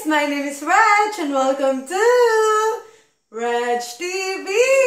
My name is Reg and welcome to Reg TV!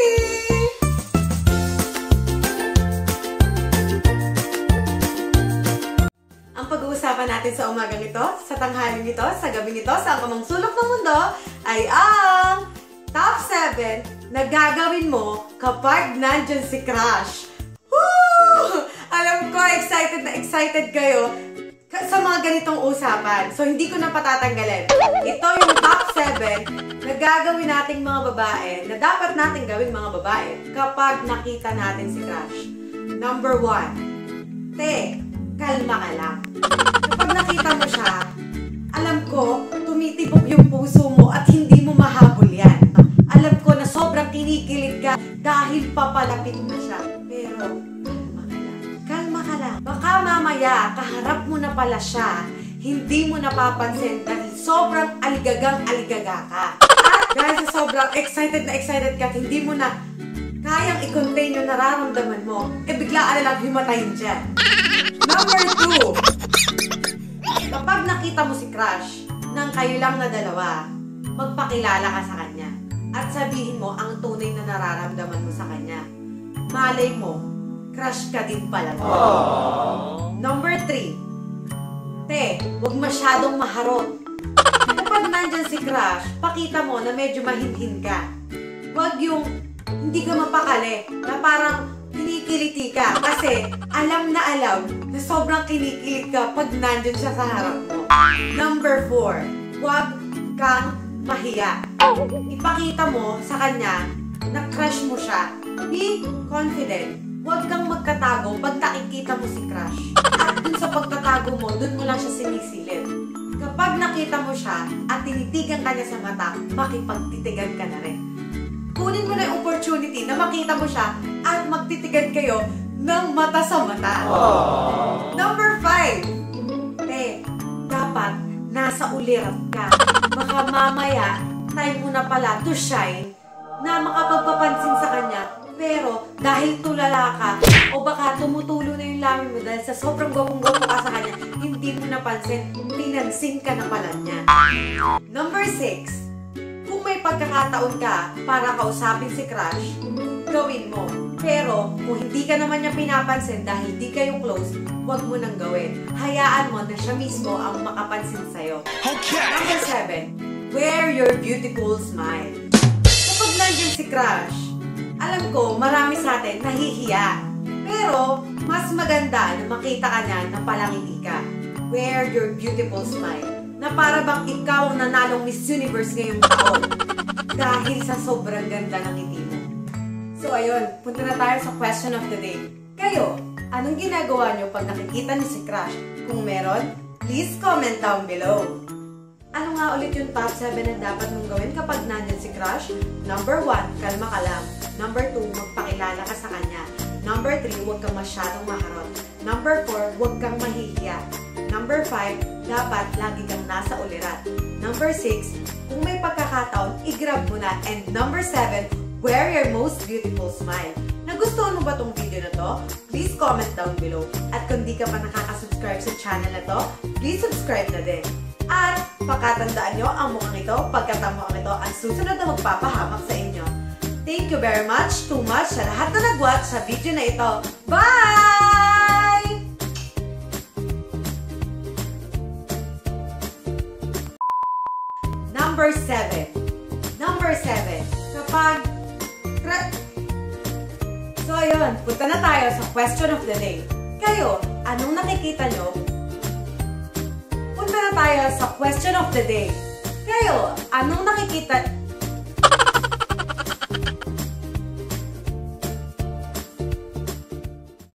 Ang pag-uusapan natin sa umagang ito, sa tanghaling ito, sa gabing ito, sa anumang sulok ng mundo ay ang top 7 na gagawin mo kapag nandyan si crush. Woo! Alam ko, excited na excited kayo sa mga ganitong usapan. So, hindi ko na patatanggalin. Ito yung top 7 na gagawin nating mga babae, na dapat nating gawin mga babae kapag nakita natin si crush. Number 1. Kalma ka lang. Kapag nakita mo siya, alam ko, tumitibok yung puso mo at hindi mo mahabol yan. Alam ko na sobrang kinikilig ka dahil papalapit na siya. Pero, kalma ka lang. Baka mamaya, kaharap mo na pala siya, hindi mo napapansin dahil sobrang aligagang-aligaga ka. At dahil sa sobrang excited na excited ka at hindi mo na kayang i-contain yung nararamdaman mo, biglaan na lang himatayin dyan. Number 2. Kapag nakita mo si crush nang kayo lang na dalawa, magpakilala ka sa kanya at sabihin mo ang tunay na nararamdaman mo sa kanya. Malay mo, crush ka din pala. Number 3. Huwag masyadong maharot. Kapag nandyan si crush, pakita mo na medyo mahinhin ka. Huwag yung hindi ka mapakali, na parang kinikiliti ka. Kasi alam na sobrang kinikilig ka pag nandyan siya sa harap mo. Number 4. Huwag kang mahiya. Ipakita mo sa kanya na crush mo siya. Be confident. Huwag kang magkatago pag nakikita mo si crush. At dun sa pagtatago mo, dun mo lang siya sinisilip. Kapag nakita mo siya at tinitigan ka niya sa mata, makipagtitigan ka na rin. Kunin mo na yung opportunity na makita mo siya at magtitigan kayo ng mata sa mata. Number 5. Dapat nasa ulirat ka. Baka mamaya, time mo na pala to shine na makapagpapansin sa kanya. Pero dahil tulala ka o baka tumutulo na yung lamin mo dahil sa sobrang gwapong-gwapo ka sa kanya, hindi mo napansin, pinansin ka na pala niya. Number 6. Kung may pagkakataon ka para kausapin si crush, gawin mo. Pero kung hindi ka naman niya pinapansin dahil di kayo close, huwag mo nang gawin. Hayaan mo na siya mismo ang makapansin sa'yo. Number 7. Wear your beautiful smile. Kapag nandiyan si crush, alam ko, marami sa atin nahihiya. Pero, mas maganda na makita ka niya na palangiti ka. Wear your beautiful smile. Na para bang ikaw ang nanalong Miss Universe ngayong taon. Dahil sa sobrang ganda ng ngiti mo. So, ayun. Punta na tayo sa question of the day. Kayo, anong ginagawa niyo pag nakikita niyo si crush? Kung meron, please comment down below. Ano nga ulit yung top 7 na dapat mong gawin kapag nandyan si crush? Number 1, kalma ka lang. Number 2, magpakilala ka sa kanya. Number 3, huwag kang masyadong maharot. Number 4, huwag kang mahihiya. Number 5, dapat lagi kang nasa ulirat. Number 6, kung may pagkakataon, i-grab mo na. And number 7, wear your most beautiful smile. Nagustuhan mo ba tong video na to? Please comment down below. At kung di ka pa nakaka-subscribe sa channel na to, please subscribe na din. At pakatandaan nyo, ang mukhang ito, pagkatamuang ito, ang susunod na magpapahamak sa inyo. Thank you very much, too much sa lahat na nag-watch sa video na ito. Bye! Number 7. Kapag... So, ayun. Punta na tayo sa question of the day. Kayo, anong nakikita nyo? Punta na tayo sa question of the day. Kayo, anong nakikita...